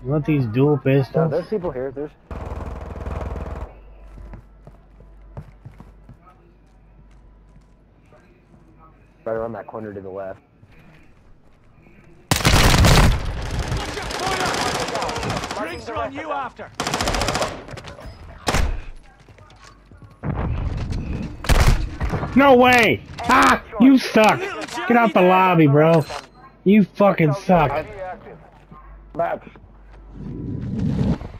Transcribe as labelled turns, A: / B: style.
A: You want these dual
B: No,
A: pistols?
B: there's people here. There's. Right around that corner to the left.
C: Drinks are on you after.
A: No way! Ah! You suck! Get out the lobby, bro. You fucking suck.
B: Max.